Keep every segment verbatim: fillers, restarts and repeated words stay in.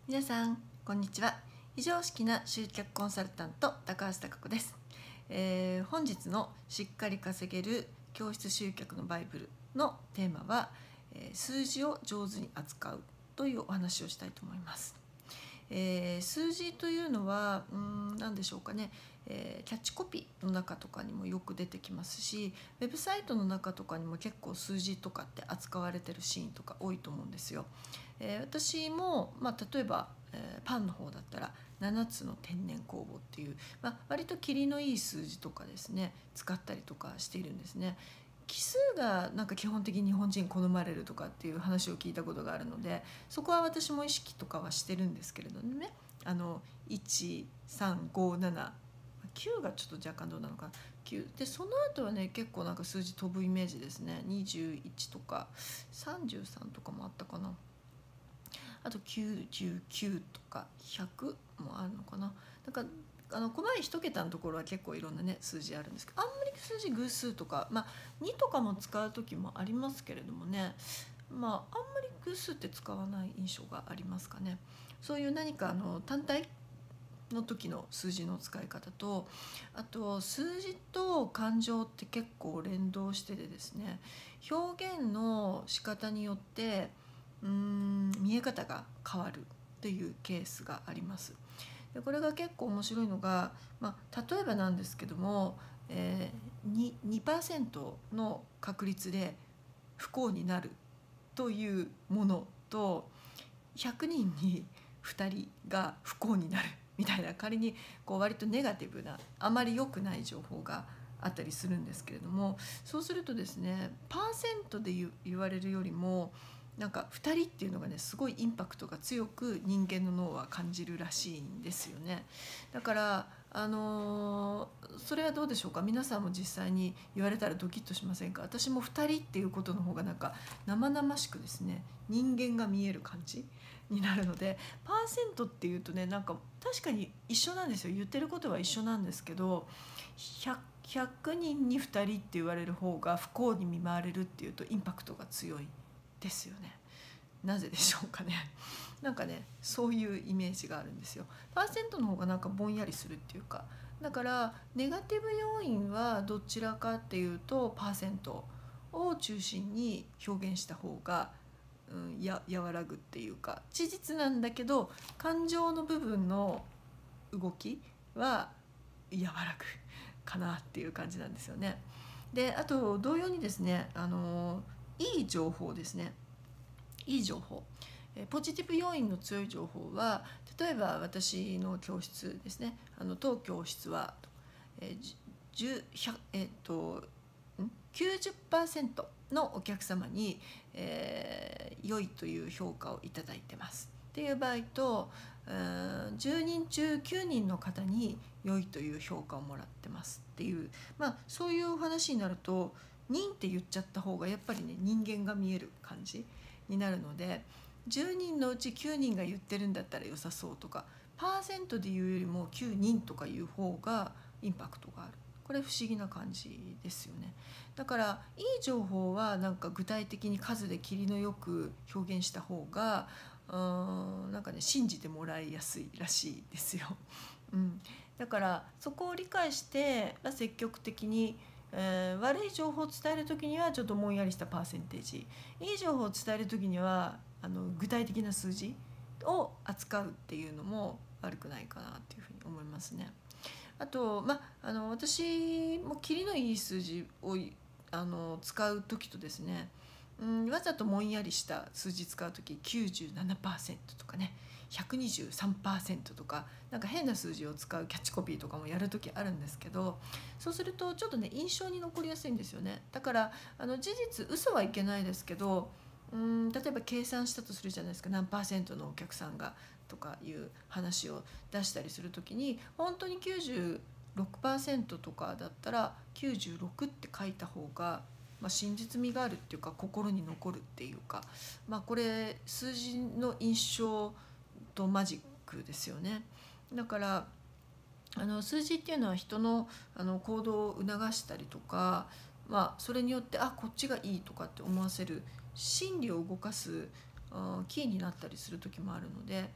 皆さんこんにちは。非常識な集客コンサルタント高橋貴子です。えー、本日のしっかり稼げる教室集客のバイブルのテーマは、えー、数字を上手に扱うというお話をしたいと思います。えー、数字というのはうーん何でしょうかね、えー、キャッチコピーの中とかにもよく出てきますし、ウェブサイトの中とかにも結構数字とかって扱われてるシーンとか多いと思うんですよ。えー、私も、まあ、例えば、えー、パンの方だったらななつの天然酵母っていう、まあ、割と切りのいい数字とかですね使ったりとかしているんですね。奇数がなんか基本的に日本人好まれるとかっていう話を聞いたことがあるので、そこは私も意識とかはしてるんですけれどね、あのいちさんごななきゅうがちょっと若干どうなのかな、きゅうでその後はね結構なんか数字飛ぶイメージですね。にじゅういちとかさんじゅうさんとかもあったかな。あときゅうじゅうきゅうとかひゃくもあるのかな。なんかあの細い一桁のところは結構いろんなね数字あるんですけど、あんまり数字偶数とか、まあにとかも使う時もありますけれどもね、まああんまり偶数って使わない印象がありますかね。そういう何かあの単体の時の数字の使い方と、あと数字と感情って結構連動しててですね、表現の仕方によってうーん見え方が変わるというケースがあります。でこれが結構面白いのが、まあ、例えばなんですけども、えー、に にパーセント の確率で不幸になるというものと、ひゃくにんにふたりが不幸になるみたいな、仮にこう割とネガティブなあまり良くない情報があったりするんですけれども、そうするとですねパーセントで 言, 言われるよりもなんかふたりっていうのがねすごいインパクトが強く人間の脳は感じるらしいんですよね。だからあのー、それはどうでしょうか。皆さんも実際に言われたらドキッとしませんか。私もふたりっていうことの方がなんか生々しくですね人間が見える感じになるので、パーセントっていうとねなんか確かに一緒なんですよ。言ってることは一緒なんですけど、ひゃくにんにふたりって言われる方が不幸に見舞われるっていうとインパクトが強いですよね。なぜでしょうかね。なんかねそういうイメージがあるんですよ。パーセントの方がなんかぼんやりするっていうか、だからネガティブ要因はどちらかっていうとパーセントを中心に表現した方が、うん、や和らぐっていうか事実なんだけど、感情の部分の動きは和らぐかなっていう感じなんですよね。であと同様にですね、あのいい情報ですね。いい情報、ポジティブ要因の強い情報は、例えば私の教室ですね、あの当教室は、えーえー、と きゅうじゅっパーセント のお客様に、えー、良いという評価をいただいてますっていう場合と、じゅうにん中きゅうにんの方に良いという評価をもらってますっていう、まあ、そういうお話になると人って言っちゃった方がやっぱりね人間が見える感じになるので、じゅうにんのうちきゅうにんが言ってるんだったら良さそうとか、パーセントで言うよりもきゅうにんとかいう方がインパクトがある。これ不思議な感じですよね。だからいい情報はなんか具体的に数で切りのよく表現した方がうーんなんかね信じてもらいやすいらしいですよ。うん、だからそこを理解して積極的に、えー、悪い情報を伝える時にはちょっともんやりしたパーセンテージ、いい情報を伝える時にはあの具体的な数字を扱うっていうのも悪くないかなっていうふうに思いますね。あと、まあ、あの私も切りのいい数字をあの使う時とですね、うん、わざともんやりした数字使う時 きゅうじゅうななパーセント とかね ひゃくにじゅうさんパーセント とかなんか変な数字を使うキャッチコピーとかもやる時あるんですけど、そうするとちょっとね印象に残りやすいんですよね。だからあの事実嘘はいけないですけど、うん例えば計算したとするじゃないですか、何パーセントのお客さんがとかいう話を出したりする時に本当に きゅうじゅうろくパーセント とかだったらきゅうじゅうろくって書いた方が、まあ、真実味があるっていうか心に残るっていうか、まあ、これ数字の印象とマジックですよね。だからあの数字っていうのは人の、あの行動を促したりとか、まあ、それによってあこっちがいいとかって思わせる心理を動かすキーになったりする時もあるので、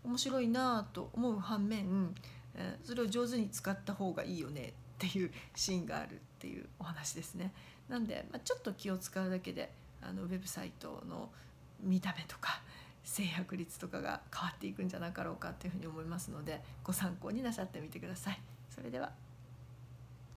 面白いなと思う反面、えー、それを上手に使った方がいいよねっていうシーンがあるっていうお話ですね。なんで、まあ、ちょっと気を使うだけであのウェブサイトの見た目とか制約率とかが変わっていくんじゃなかろうかというふうに思いますので、ご参考になさってみてください。それでは。